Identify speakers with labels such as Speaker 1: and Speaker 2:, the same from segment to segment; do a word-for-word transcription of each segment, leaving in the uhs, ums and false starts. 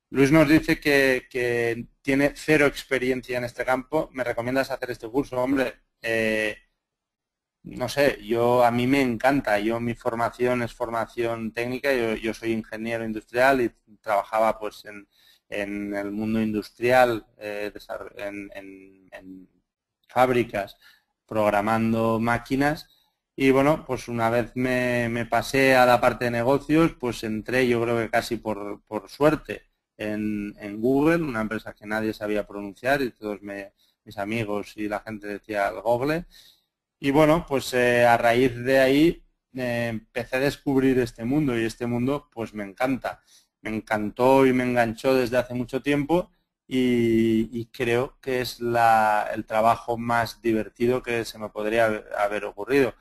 Speaker 1: Luis nos dice que, que tiene cero experiencia en este campo. ¿Me recomiendas hacer este curso? Hombre, eh, no sé, yo a mí me encanta. Yo mi formación es formación técnica. Yo, yo soy ingeniero industrial y trabajaba pues en, en el mundo industrial, eh, en, en, en fábricas, programando máquinas. Y bueno, pues una vez me, me pasé a la parte de negocios, pues entré, yo creo que casi por, por suerte, en, en Google, una empresa que nadie sabía pronunciar y todos me, mis amigos y la gente decía el Google. Y bueno, pues eh, a raíz de ahí eh, empecé a descubrir este mundo y este mundo pues me encanta. Me encantó y me enganchó desde hace mucho tiempo y, y creo que es la, el trabajo más divertido que se me podría haber, haber ocurrido.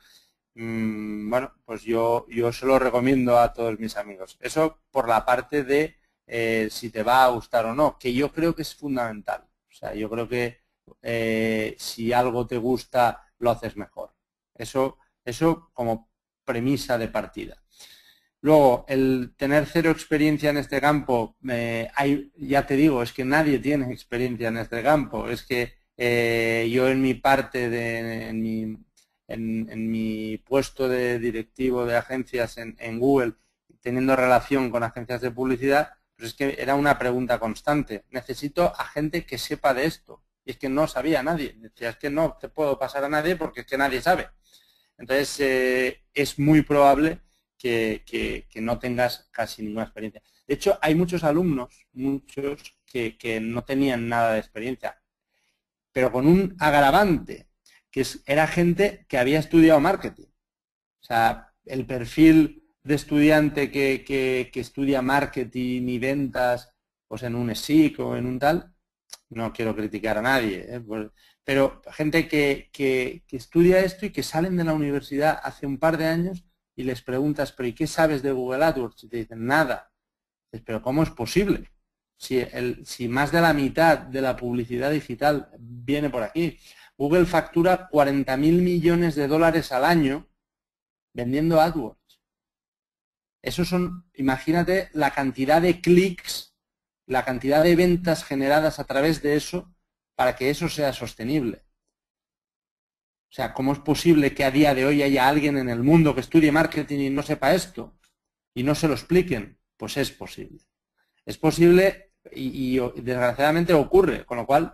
Speaker 1: Mm, bueno, pues yo, yo se lo recomiendo a todos mis amigos. Eso por la parte de eh, si te va a gustar o no, que yo creo que es fundamental. O sea, yo creo que eh, si algo te gusta, lo haces mejor. Eso, eso como premisa de partida. Luego, el tener cero experiencia en este campo, eh, hay, ya te digo, es que nadie tiene experiencia en este campo. Es que eh, yo en mi parte, de, en, mi, en, en mi puesto de directivo de agencias en, en Google, teniendo relación con agencias de publicidad, pues es que era una pregunta constante. Necesito a gente que sepa de esto. Y es que no sabía nadie. Decía, es que no te puedo pasar a nadie porque es que nadie sabe. Entonces, eh, es muy probable que, que, que no tengas casi ninguna experiencia. De hecho, hay muchos alumnos, muchos que, que no tenían nada de experiencia, pero con un agravante, que es, era gente que había estudiado marketing. O sea, el perfil de estudiante que, que, que estudia marketing y ventas, pues en un S I C o en un tal, no quiero criticar a nadie, ¿eh? Pues, pero gente que, que, que estudia esto y que salen de la universidad hace un par de años y les preguntas, pero ¿y qué sabes de Google AdWords? Y te dicen, nada. Dices, pero ¿cómo es posible? Si, el, si más de la mitad de la publicidad digital viene por aquí. Google factura cuarenta mil millones de dólares al año vendiendo AdWords. Eso son, imagínate la cantidad de clics, la cantidad de ventas generadas a través de eso para que eso sea sostenible. O sea, ¿cómo es posible que a día de hoy haya alguien en el mundo que estudie marketing y no sepa esto? Y no se lo expliquen. Pues es posible. Es posible y, y desgraciadamente ocurre, con lo cual,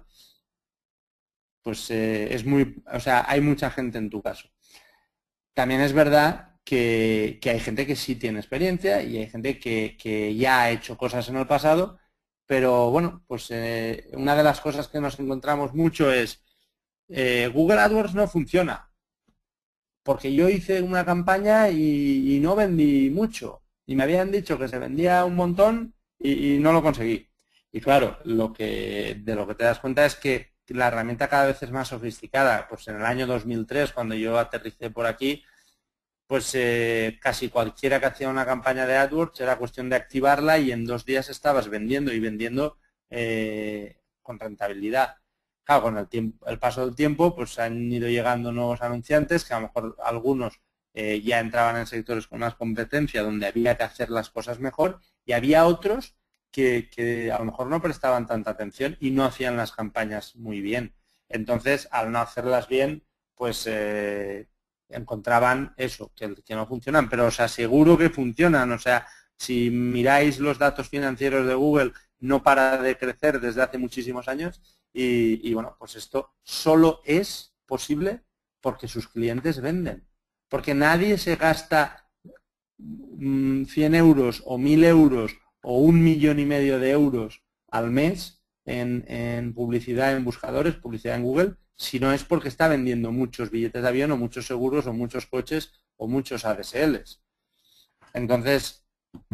Speaker 1: pues eh, es muy, o sea, hay mucha gente en tu caso. También es verdad que, que hay gente que sí tiene experiencia y hay gente que, que ya ha hecho cosas en el pasado, pero bueno, pues eh, una de las cosas que nos encontramos mucho es eh, Google AdWords no funciona porque yo hice una campaña y, y no vendí mucho y me habían dicho que se vendía un montón y, y no lo conseguí. Y claro, lo que, de lo que te das cuenta es que la herramienta cada vez es más sofisticada. Pues en el año dos mil tres, cuando yo aterricé por aquí, pues eh, casi cualquiera que hacía una campaña de AdWords era cuestión de activarla y en dos días estabas vendiendo y vendiendo eh, con rentabilidad. Claro, con el, tiempo, el paso del tiempo pues han ido llegando nuevos anunciantes que a lo mejor algunos eh, ya entraban en sectores con más competencia donde había que hacer las cosas mejor y había otros que, que a lo mejor no prestaban tanta atención y no hacían las campañas muy bien. Entonces, al no hacerlas bien, pues eh, encontraban eso, que, que no funcionan, pero os aseguro que funcionan. O sea, si miráis los datos financieros de Google, no para de crecer desde hace muchísimos años y, y bueno, pues esto solo es posible porque sus clientes venden. Porque nadie se gasta cien euros o mil euros o un millón y medio de euros al mes en, en publicidad en buscadores, publicidad en Google, si no es porque está vendiendo muchos billetes de avión o muchos seguros o muchos coches o muchos A D S Ls. Entonces,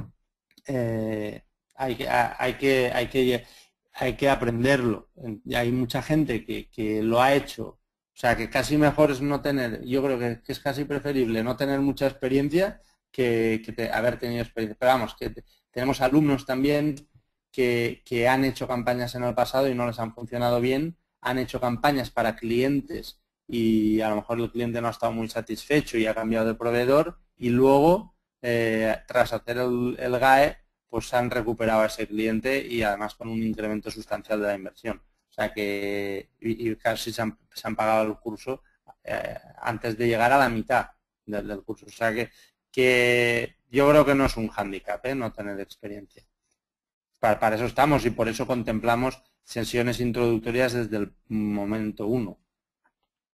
Speaker 1: eh, hay, que, hay, que, hay, que, hay que aprenderlo. Hay mucha gente que, que lo ha hecho. O sea, que casi mejor es no tener, yo creo que, que es casi preferible no tener mucha experiencia que, que te, haber tenido experiencia. Pero vamos, que te, tenemos alumnos también que, que han hecho campañas en el pasado y no les han funcionado bien, han hecho campañas para clientes y a lo mejor el cliente no ha estado muy satisfecho y ha cambiado de proveedor y luego, eh, tras hacer el, el G A E, pues han recuperado a ese cliente y además con un incremento sustancial de la inversión. O sea que y, y casi se han, se han pagado el curso eh, antes de llegar a la mitad del, del curso. O sea que, que yo creo que no es un hándicap, ¿eh? No tener experiencia. Para, para eso estamos y por eso contemplamos sesiones introductorias desde el momento uno.